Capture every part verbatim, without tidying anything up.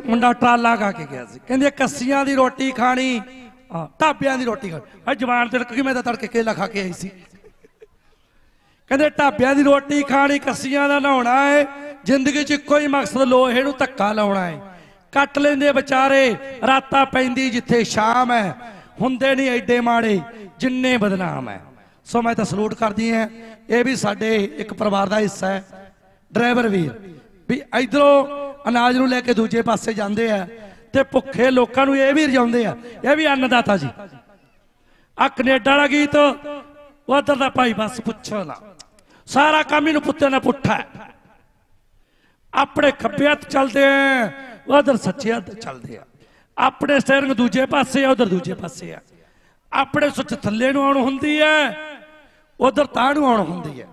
मुंडा ट्राला गा के गया सी, कहंदे कस्सियां दी रोटी खानी, ढाबियां दी रोटी खानी। जवान तिड़क गई, मैं तो तड़के केला खा के आई सी। कहंदे ढाबियां दी रोटी खानी, कस्सियां दा नहाउणा है, जिंदगी च इक्को ही मकसद लोहे नूं धक्का लाउणा है। कट लेंदे बेचारे रातां पैंदी जिथे शाम है, हुंदे नहीं एडे माड़े जिन्ने बदनाम है। सो मैं तो सलूट करदी है, ये भी साडे एक परिवार का हिस्सा है। ड्राइवर वीर भी इधरों अनाज नूं लैके दूजे पासे जांदे है ते भुखे लोकां नूं ये भी रजाउंदे आ, ये भी अन्नदाता जी। आ कनेडा वाला गीत उधर दा भाई बस पुछो ना, सारा काम इनू पुत्ते ने पुट्ठा है। अपने खब्बे हत्थ चलते हैं, उधर सच्चे हत्थ चलते हैं। अपने स्टेयरिंग दूजे पासे है, उधर दूजे पासे है। अपने सुच थल्ले नूं आउण हुंदी है, उधर तां नूं आउण हुंदी है।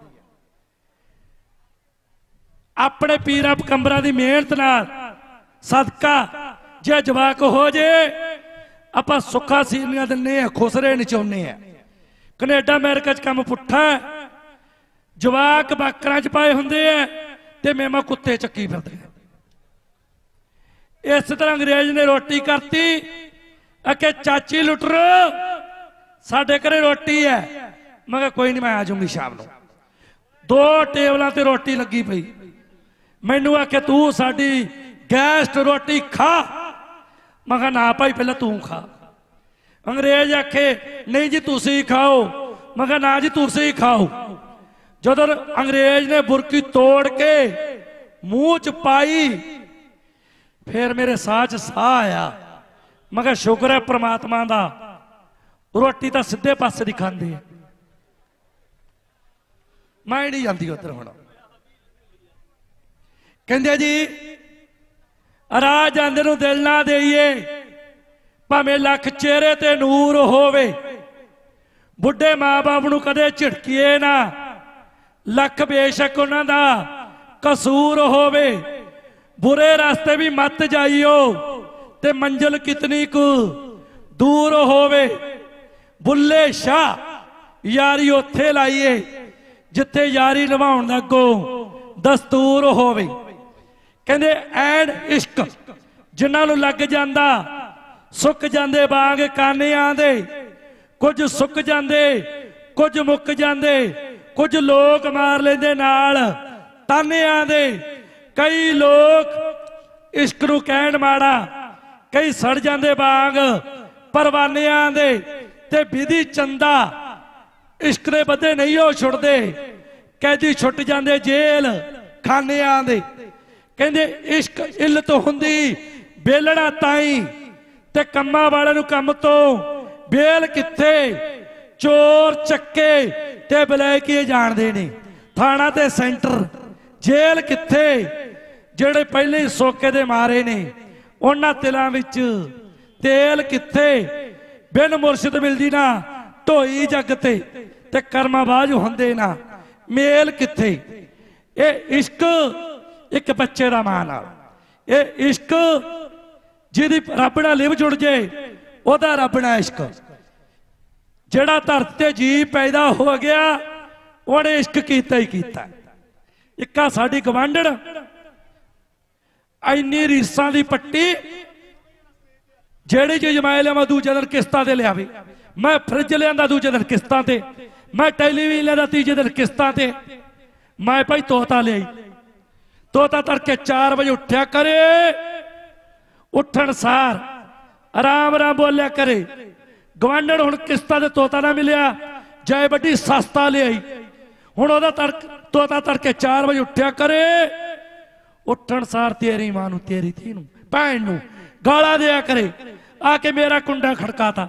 अपने पीरा पकंबरां दी मेहनत नाल सदका जे जवाक हो जे, आपां सुखा सीनियां दिन्ने आ, खुसरे नचाउने आ। कनेडा अमेरिका च काम पुट्ठा है, जवाक बाकरां च पाए हुंदे आ ते मेमा कुत्ते चक्की फिरदे। इस तरह अंग्रेज ने रोटी करती, अके चाची लुटर साडे घरे रोटी है। मैं कहा कोई नहीं, मैं आ जाऊंगी शाम को। दो टेबलों ते रोटी लगी पई, मैनू आखे तू साडी गैस्ट रोटी खा। मैं कहा ना भाई पहले तू खा। अंग्रेज आखे नहीं जी तुसी खाओ। मैं कहा ना जी तुसी खाओ। जदों अंग्रेज ने बुरकी तोड़ के मूँह च पाई, फिर मेरे साह च साह आया। मैं कहा शुक्र है परमात्मा दा, रोटी तो सीधे पासे दी खांदे है, मैं नहीं जाती उधर। हुण कहंदे जी राह जांदे नूं दिल ना देईए, भावें लख चेहरे ते नूर होवे, बुढ़े माँ बाप नूं कदे झिड़कीए ना, लख बेशक उन्हां दा कसूर होवे। बुरे रास्ते भी मत जाइयो ते मंजिल कितनी कु दूर होवे। बुल्ले शाह यारी उत्थे लाइए जिथे यारी निभाउण दा अगों दस्तूर होवे। कहंदे ऐन इश्क जिन्हां नूं लग जांदा, सुक जांदे बाग कानियां दे। कुछ सुक जांदे, कुछ मुक जांदे, कुछ लोग मार लेंदे नाल तानियां दे। कई लोग इश्क नूं कहण माड़ा, कई सड़ जांदे बाग परवानियां दे। ते विधि चंदा इश्क दे बदे नहीं हो छुड़दे, कैदी छुट जांदे जेल खानियां दे। कहंदे इश्क इल्लत हुंदी बेलड़ा ताई, ते कम्मा वाले नूं कम तो बेल किथे। चोर चक्के ते बलैकी जाणदे ने, थाणा ते सेंटर जेल किथे। ਜਿਹੜੇ ਪਹਿਲੇ ਹੀ ਸੋਕੇ ਦੇ ਮਾਰੇ ਨੇ, ਉਹਨਾਂ ਤਿਲਾਂ ਵਿੱਚ ਤੇਲ ਕਿੱਥੇ। ਬਿਨ ਮੁਰਸ਼ਿਦ ਮਿਲਦੀ ਨਾ ਢੋਈ ਜੱਗ ਤੇ, ਤੇ ਕਰਮਾਂ ਬਾਝ ਹੁੰਦੇ ਨਾ ਮੇਲ ਕਿੱਥੇ। ਇਹ ਇਸ਼ਕ ਇੱਕ ਬੱਚੇ ਦਾ ਮਾਂ ਨਾਲ, ਇਹ ਇਸ਼ਕ ਜਿਹਦੀ ਰੱਬ ਨਾਲ ਲਿਵ ਜੁੜ ਜੇ ਉਹਦਾ ਰੱਬ ਨਾਲ ਇਸ਼ਕ। ਜਿਹੜਾ ਧਰਤੀ ਤੇ ਜੀ ਪੈਦਾ ਹੋ ਗਿਆ ਉਹਨੇ ਇਸ਼ਕ ਕੀਤਾ ਹੀ ਕੀਤਾ। ਇੱਕਾ ਸਾਡੀ ਗਵਾਂਢਣ इन्नी रीसा की पट्टी, जेड़ी चीज मैं लिया दूजे दिन किस्तां ते लियावे। मैं फ्रिज लिया दूजे दिन किस्तां ते, मैं टैलीविजन लिया तीजे दिन किस्तां ते। मैं भाई तोता लिया, तोता तड़के चार बजे उठ्या करे, उठन सार आराम आराम बोलिया करे। गवांढण हुण किस्तां ते तोता ना मिलिया, जाए बड़ी सस्ता लिया। हुण ओहदा तड़क तोता तड़के चार बजे उठ्या करे, उठन सार तेरी मां नूं, तेरी धी नूं, भैन नूं गाला दिया करे। आके मेरा कुंडा खड़काता,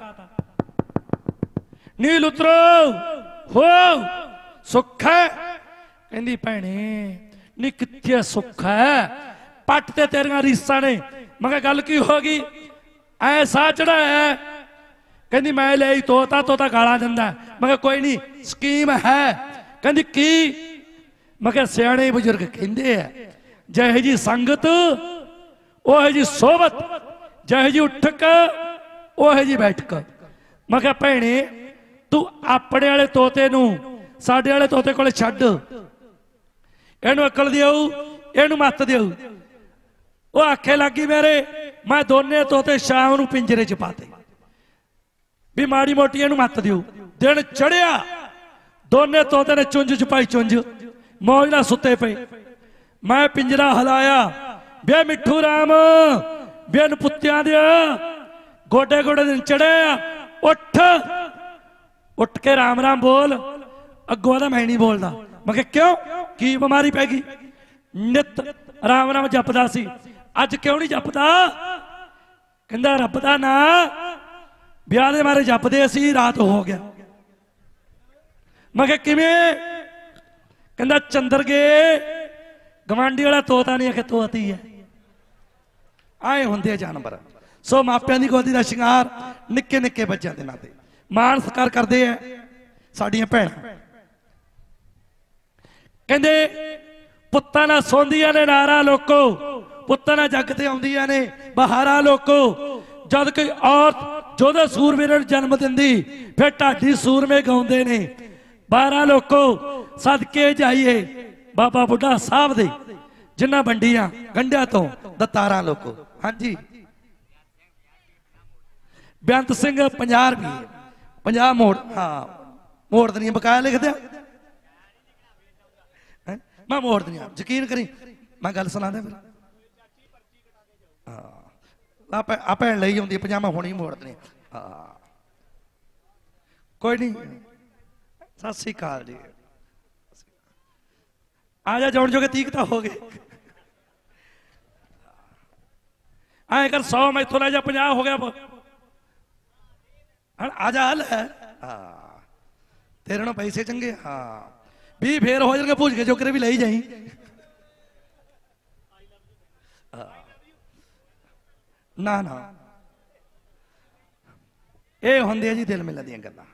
नील उतरो हो सुख है। कहंदी भैणे नी कित्थे सुख है, पट ते तेरियां रीसां ने। मैं कहा गल की हो गई, ऐसा चढ़ाया। कहंदी मैं ले तोता, तोता गाला दिंदा। मैं कहा कोई नहीं स्कीम है। कहंदी की? मैं कहा सियाणे बुजुर्ग कहंदे आ जहे जी संगत ओह जी सोबत, जहे जी उठक ओह जी बैठक। मैं कहा भैणे तू अपने वाले तोते नूं साडे वाले तोते कोले छड्ड, इहनूं अकल दिओ, इहनूं मत दिओ। वो आखे लगी मेरे मैं दोने तोते शाम नूं पिंजरे च पाते भी माड़ी मोटी इहनूं मत दिओ। दिन चढ़िया दोने तोते ने चुंज च पाई चुंज मौज नाल सुते पे। मैं पिंजरा हिलाया बे मिठू राम बेन पुत्तियां दे गोडे गोडे दिन चढ़े उठ उठ के राम राम बोल। अगों आदा मैं नहीं बोलदा। मैं कहा क्यों की बीमारी पै गई? नित राम राम जपदा सी अज क्यों नहीं जपदा? कहंदा रब दा ना ब्याह दे मारे जपदे सी रात हो गया। मैं कहा किवें? कहंदा चंद्र गए गवांडी वाला तोता नहीं है कि तोती है। आए होंदे जानवर। सो मापियां दी गोदी दा शिंगार निक्के निक्के बच्चों दे नाते मान सत्कार करदे है साडियां भैणां। कहंदे पुत्तां नाल सोंदियां ने नारा लोको पुत्तां नाल जग ते आउंदियां ने बहारा लोको। जद कोई औरत जोधे सूरवीरे नूं जन्म दिंदी फिर ढाडी सूरमे गाउंदे ने बारह लोको सदके जाइए बाबा बुढ़ा साहब दे जिन्हां वंडियां गंढियां तो दतारां लोको। हाँ जी बेअंत सिंह पंजाह रुपये पंजाह मोड़। हाँ मोड़ दनिया बकाया लिख दिया मैं मोड़ दनिया यकीन करी मैं गल सुना दे फिर। हाँ भैन लई आउंदी पजामा हुणी मोड़ दनी। हाँ कोई नहीं सत श्री अकाल जी। आ जा जोड़ जोगे तीक तो हो गए। आए कर सौ मैं इथों लै जा पंजाह हो गया। आ जा हल है। हाँ तेरे नाल पैसे चंगे। हाँ भी फेर हो जाएंगे पूछ के जोकरे भी ले जाई। ना ना ये होंदे जी दिल मिलन दियां गल्लां।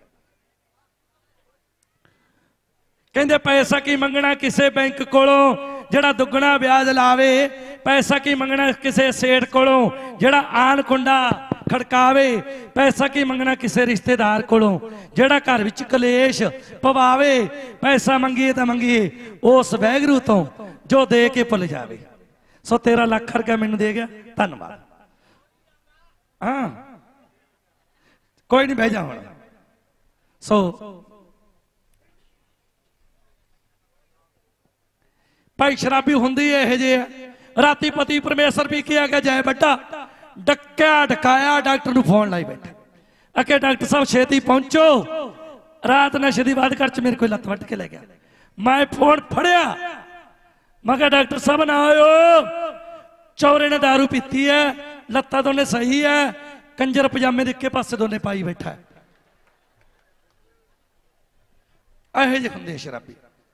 कहंदे पैसा की मंगना किसे बैंक कोलों जड़ा दुगना ब्याज लावे। पैसा की मंगना किसे सेठ कोलों जड़ा आन कुंडा खड़कावे। पैसा की मंगना किसे रिश्तेदार कोलों जड़ा घर विच कलेश पवावे। पैसा मंगीए तो मंगीए उस वैगरू तो जो दे के भुल जावे। सो तेरा लख रुपया मैनूं दे गया धन्नवाद। हाँ कोई नहीं बह जा हुण। सो भाई शराबी होंदी है जे राती पति परमेश्वर भी किया गया जाए बड्डा डक्या डकाया डॉक्टर नूं फोन लाई बैठा अके डॉक्टर साहब छेती पहुंचो रात नशे दी बात कर च मेरे कोई लत्त वट के ले गया। मैं फोन फड़िया मैं कहा डॉक्टर साहब ना आयो चौरे ने दारू पीती है लत्ता दोने सही है कंजर पजामे दे इक्के पासे दोने पाई बैठा है। ऐहे जे हुंदे शराबी।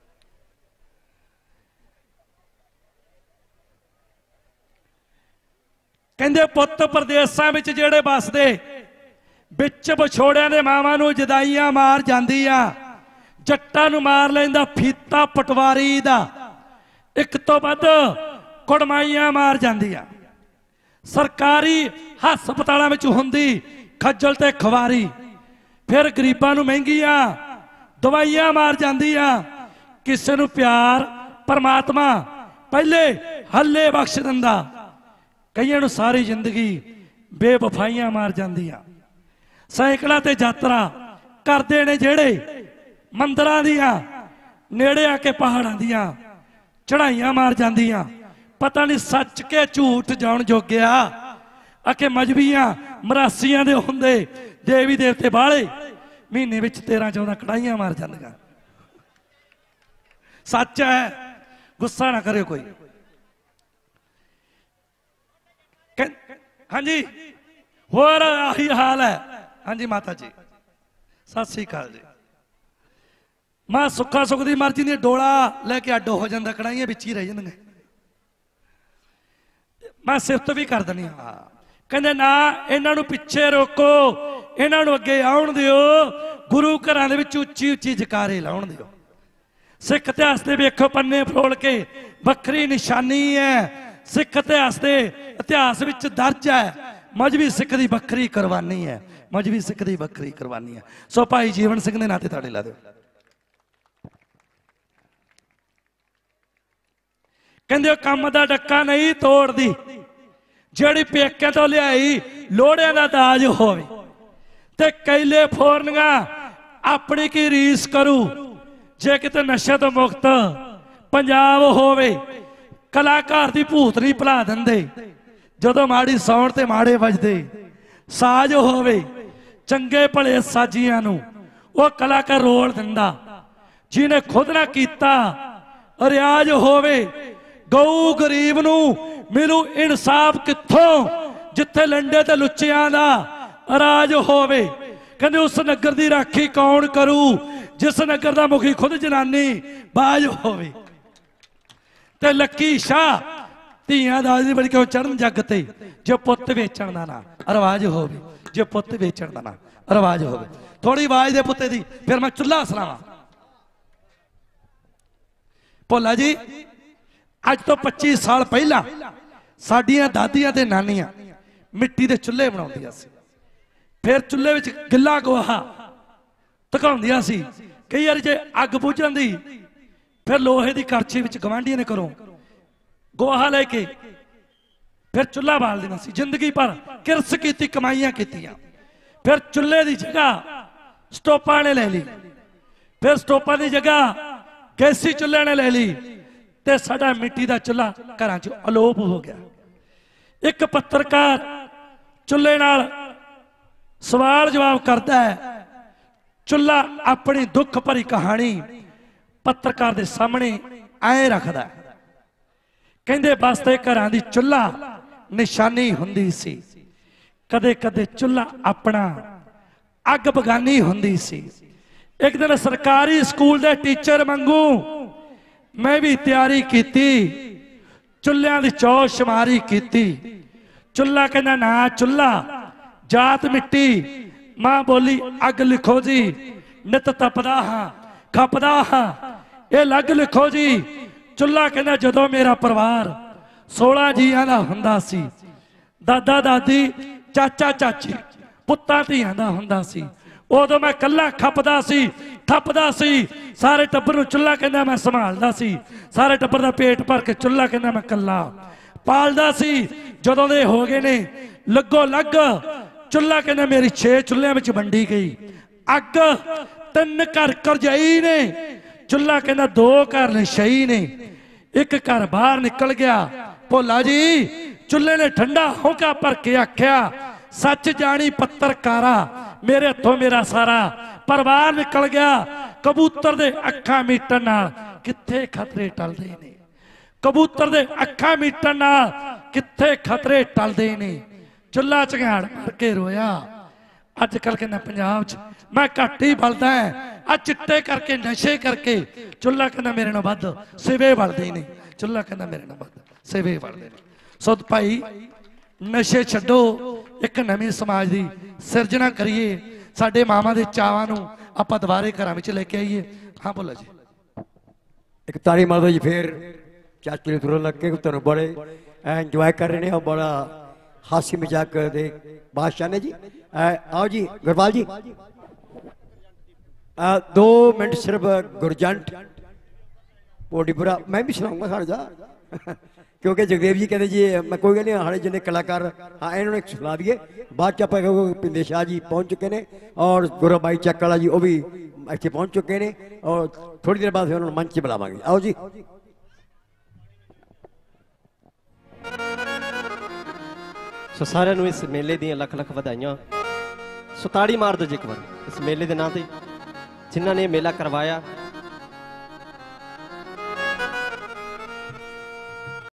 कहंदे पुत्त प्रदेशां विच जेड़े बसदे बिच विछोड़ियां दे मावां नूं जदाइयां मार जांदियां जट्टां नूं मार लैंदा फीता पटवारी दा एक तो वध कुड़माइयां मार जांदियां। सरकारी हस्पतालों में हुंदी खज्जल ते खवारी फिर गरीबां नूं महंगियां दवाइयां मार जांदियां। किसे नूं प्यार परमात्मा पहले हल्ले बख्श दिंदा कईयां नूं सारी जिंदगी बेवफाइयां मार जांदियां। सैकड़ां ते यात्रा करदे ने जेड़े मंदिरां दियां नेड़े आके पहाड़ां दियां चढ़ाइयां मार जांदियां। पता नहीं सच के झूठ जान जोगिया आके मजहबियां मरासियां दे हुंदे देवी देवते बाले महीने विच तेरह चौदह कड़ाइयां मार जांदियां। सच है गुस्सा ना करे कोई। हाँ जी होर आही हाल है। हाँ जी माता जी सत श्री अकाल जी। मैं सुखा सुख दी मर्जी दी डोला लैके अड्ड हो जाता कड़ाइयां बिच ही रह जांदियां। मैं सिफत भी कर दनी। हाँ कहंदे ना इन्हां नूं पिछे रोको इन्हां नूं अगे आउण दिओ गुरु घरां दे विच उच्ची उच्ची जकारे लाउण दिओ। सिख इतिहास दे वेखो पन्ने फरोल के वक्री निशानी है। सिख इतिहास दे इतिहास विच दर्ज है मजहबी सिख दी वक्री कुरबानी है मजहबी सिख दी वक्री कुरबानी है। सो भाई जीवन सिंह दे नाते ताड़ी ला दिओ। कहंदे काम दा डक्का नहीं तोड़दी ਜਿਹੜੀ ਪੇਕਿਆਂ ਤੋਂ ਲਿਆਈ ਲੋਹੜਿਆਂ ਦਾ ਦਾਜ ਹੋਵੇ ਤੇ ਕੈਲੇ ਫੋਰਨੀਆਂ ਆਪਣੀ ਕੀ ਰੀਸ ਕਰੂ ਜੇ ਕਿਤੇ ਨਸ਼ੇ ਤੋਂ ਮੁਕਤ ਪੰਜਾਬ ਹੋਵੇ। ਕਲਾਕਾਰ ਦੀ ਭੂਤ ਨਹੀਂ ਭੁਲਾ ਦਿੰਦੇ ਜਦੋਂ ਮਾੜੀ ਸੌਣ ਤੇ ਮਾੜੇ ਵੱਜਦੇ ਸਾਜ਼ ਹੋਵੇ। ਚੰਗੇ ਭਲੇ ਸਾਜੀਆਂ ਨੂੰ ਉਹ ਕਲਾਕਾਰ ਰੋਲ ਦਿੰਦਾ ਜਿਹਨੇ ਖੁਦ ਨਾ ਕੀਤਾ ਰਿਆਜ਼ ਹੋਵੇ। ਗਊ ਗਰੀਬ ਨੂੰ ਮਿਲੂ ਇਨਸਾਫ ਕਿੱਥੋਂ ਜਿੱਥੇ ਲੰਡੇ ਤੇ ਲੁੱਚਿਆਂ ਦਾ ਰਾਜ ਹੋਵੇ। ਕਹਿੰਦੇ ਉਸ ਨਗਰ ਦੀ ਰਾਖੀ ਕੌਣ ਕਰੂ ਜਿਸ ਨਗਰ ਦਾ ਮੁਖੀ ਖੁਦ ਜਨਾਨੀ ਬਾਜ ਹੋਵੇ। ਤੇ ਲੱਕੀ ਸ਼ਾਹ ਧੀਆਂ ਦਾਜ ਦੀ ਬੜੀ ਕਿਉਂ ਚੜਨ ਜੱਗ ਤੇ ਜੇ ਪੁੱਤ ਵੇਚਣ ਦਾ ਨਾ ਰਿਵਾਜ ਹੋਵੇ। ਜੇ ਪੁੱਤ ਵੇਚਣ ਦਾ ਨਾ ਰਿਵਾਜ ਹੋਵੇ। ਥੋੜੀ ਆਵਾਜ਼ ਦੇ ਪੁੱਤੇ ਦੀ ਫਿਰ ਮੈਂ ਚੁੱਲ੍ਹਾ ਸਲਾਵਾਂ। ਭੋਲਾ ਜੀ ਅੱਜ ਤੋਂ ਪੱਚੀ ਸਾਲ ਪਹਿਲਾਂ ਸਾਡੀਆਂ ਦਾਦੀਆਂ ਤੇ ਨਾਨੀਆਂ ਮਿੱਟੀ ਦੇ ਚੁੱਲ੍ਹੇ ਬਣਾਉਂਦੀਆਂ ਸੀ। ਫਿਰ ਚੁੱਲ੍ਹੇ ਵਿੱਚ ਗਿੱਲਾ ਗੋਹਾ ਧਕਾਉਂਦੀਆਂ ਸੀ। ਕਈ ਵਾਰ ਜੇ ਅੱਗ ਬੁੱਝ ਜਾਂਦੀ ਫਿਰ ਲੋਹੇ ਦੀ ਕਰਛੀ ਵਿੱਚ ਗਵਾਂਢੀਆਂ ਨੇ ਘਰੋਂ ਗੋਹਾ ਲੈ ਕੇ ਫਿਰ ਚੁੱਲ੍ਹਾ ਬਾਲਦੀਆਂ ਸੀ। ਜ਼ਿੰਦਗੀ ਭਰ ਕਿਰਸ ਕੀਤੀ ਕਮਾਈਆਂ ਕੀਤੀਆਂ। ਫਿਰ ਚੁੱਲ੍ਹੇ ਦੀ ਜਗ੍ਹਾ ਸਟੋਪਾਂ ਨੇ ਲੈ ਲਈ। ਫਿਰ ਸਟੋਪਾਂ ਦੀ ਜਗ੍ਹਾ ਗੈਸੀ ਚੁੱਲ੍ਹੇ ਨੇ ਲੈ ਲਈ ਤੇ ਸਾਡਾ ਮਿੱਟੀ ਦਾ ਚੁੱਲ੍ਹਾ ਘਰਾਂ 'ਚ ਅਲੋਪ ਹੋ ਗਿਆ। ਇੱਕ ਪੱਤਰਕਾਰ ਚੁੱਲ੍ਹੇ ਨਾਲ ਸਵਾਲ ਜਵਾਬ ਕਰਦਾ ਹੈ। ਚੁੱਲ੍ਹਾ ਆਪਣੀ ਦੁੱਖ ਭਰੀ ਕਹਾਣੀ ਪੱਤਰਕਾਰ ਦੇ ਸਾਹਮਣੇ ਐ ਰੱਖਦਾ। ਕਹਿੰਦੇ ਬਸਤੇ ਘਰਾਂ ਦੀ ਚੁੱਲ੍ਹਾ ਨਿਸ਼ਾਨੀ ਹੁੰਦੀ ਸੀ। ਕਦੇ ਕਦੇ ਚੁੱਲ੍ਹਾ ਆਪਣਾ ਅੱਗ ਬਗਾਨੀ ਹੁੰਦੀ ਸੀ। ਇੱਕ ਦਿਨ ਸਰਕਾਰੀ ਸਕੂਲ ਦੇ ਟੀਚਰ ਵਾਂਗੂ ਮੈਂ ਵੀ ਤਿਆਰੀ ਕੀਤੀ। ਚੁੱਲ੍ਹਿਆਂ ਦੀ ਚੌ ਸ਼ਮਾਰੀ ਕੀਤੀ। ਚੁੱਲ੍ਹਾ ਕਹਿੰਦਾ ਨਾ ਚੁੱਲ੍ਹਾ ਜਾਤ ਮਿੱਟੀ ਮਾਂ ਬੋਲੀ ਅੱਗ ਲਿਖੋ ਜੀ। ਨਿਤ ਤਪਦਾ ਹਾਂ ਖਪਦਾ ਹਾਂ ਇਹ ਲੱਗ ਲਿਖੋ ਜੀ। ਚੁੱਲ੍ਹਾ ਕਹਿੰਦਾ ਜਦੋਂ ਮੇਰਾ ਪਰਿਵਾਰ ਸੋਲਾਂ ਜੀਆਂ ਦਾ ਹੁੰਦਾ ਸੀ, ਦਾਦਾ ਦਾਦੀ ਚਾਚਾ ਚਾਚੀ ਪੁੱਤਾਂ ਧੀਆਂ ਦਾ ਹੁੰਦਾ ਸੀ, ਉਦੋਂ ਮੈਂ ਕੱਲਾ ਖਪਦਾ ਸੀ ਥੱਪਦਾ ਸੀ। ਸਾਰੇ ਟੱਬਰ ਨੂੰ ਚੁੱਲ੍ਹਾ ਕਹਿੰਦਾ ਮੈਂ ਸੰਭਾਲਦਾ ਸੀ। ਸਾਰੇ ਟੱਬਰ ਦਾ ਪੇਟ ਭਰ ਕੇ ਚੁੱਲ੍ਹਾ ਕਹਿੰਦਾ ਮੈਂ ਕੱਲਾ ਪਾਲਦਾ ਸੀ। ਜਦੋਂ ਦੇ ਹੋ ਗਏ ਨੇ ਲੱਗੋ ਲੱਗ ਚੁੱਲ੍ਹਾ ਕਹਿੰਦਾ ਮੇਰੀ ਛੇ ਚੁੱਲ੍ਹਿਆਂ ਵਿੱਚ ਵੰਡੀ ਗਈ ਅੱਗ। ਤਿੰਨ ਘਰ ਕਰਜਾਈ ਨੇ ਚੁੱਲ੍ਹਾ ਕਹਿੰਦਾ ਦੋ ਘਰ ਨਸ਼ਈ ਨੇ। ਇੱਕ ਘਰ ਬਾਹਰ ਨਿਕਲ ਗਿਆ। ਭੋਲਾ ਜੀ ਚੁੱਲ੍ਹੇ ਨੇ ਠੰਡਾ ਹੋਕਾ ਭਰ ਕੇ ਆਖਿਆ ਸੱਚ ਜਾਣੀ ਪੱਤਰਕਾਰਾ ਮੇਰੇ ਹੱਥੋਂ ਮੇਰਾ ਸਾਰਾ ਪਰਿਵਾਰ ਨਿਕਲ ਗਿਆ। ਕਬੂਤਰ ਦੇ ਅੱਖਾਂ ਮੀਟਣ ਨਾਲ ਕਿੱਥੇ ਖਤਰੇ ਟਲਦੇ ਨੇ। ਕਬੂਤਰ ਦੇ ਅੱਖਾਂ ਮੀਟਣ ਨਾਲ ਕਿੱਥੇ ਖਤਰੇ ਟਲਦੇ ਨੇ। ਚੁੱਲ੍ਹਾ ਝਗਾੜ ਮਾਰ ਕੇ ਰੋਇਆ। ਅੱਜ ਕੱਲ ਕਹਿੰਦਾ ਪੰਜਾਬ 'ਚ ਮੈਂ ਘੱਟ ਹੀ ਬਲਦਾ ਆ ਚਿੱਟੇ ਕਰਕੇ ਨਸ਼ੇ ਕਰਕੇ। ਚੁੱਲ੍ਹਾ ਕਹਿੰਦਾ ਮੇਰੇ ਨਾਲ ਵੱਧ ਸਿਵੇ ਵਲਦੇ ਨੇ। ਚੁੱਲ੍ਹਾ ਕਹਿੰਦਾ ਮੇਰੇ ਨਾਲ ਵੱਧ ਸਿਵੇ ਵਲਦੇ ਨੇ। ਸੋ ਭਾਈ ਨਸ਼ੇ ਛੱਡੋ ਇੱਕ ਨਵੀਂ ਸਮਾਜ ਦੀ ਸਿਰਜਣਾ ਕਰੀਏ। ਸਾਡੇ ਮਾਵਾਂ ਦੇ ਚਾਵਾਂ ਨੂੰ ਆਪਾਂ ਦੁਬਾਰੇ ਘਰਾਂ ਵਿੱਚ ਲੈ ਕੇ ਆਈਏ। ਹਾਂ ਭੋਲਾ ਜੀ ਇੱਕ ਤਾੜੀ ਮਾਰ ਦਿਓ ਜੀ। ਫਿਰ ਚਾਚੀ ਨੂੰ ਤੁਰਨ ਲੱਗ ਕੇ ਤੁਹਾਨੂੰ ਬੜੇ ਇੰਜੋਏ ਕਰ ਰਹੇ ਨੇ और बड़ा हासी मजाक दे बादशाह ने जी। आओ जी गुरपाल जी आ, दो मिनट सिर्फ गुरजंट पोडीपुरा मैं भी सुनाऊंगा साढ़े जा क्योंकि जगदेव जी कहते जी मैं कोई गल नहीं हाले जिन्हें कलाकार हाँ इन्होंने सुना दिए। बाद च आप पिंदे शाह जी पहुँच चुके हैं और गुरु भाई चक वाला जी वो भी इतने पहुँच चुके हैं और थोड़ी देर बाद फिर उन्होंने मंच बुलावांगे। आओ जी सो सारे इस मेले दी लख लख बधाइयां। सो ताड़ी मार दो जी एक बार इस मेले के नाम से जिन्होंने मेला करवाया।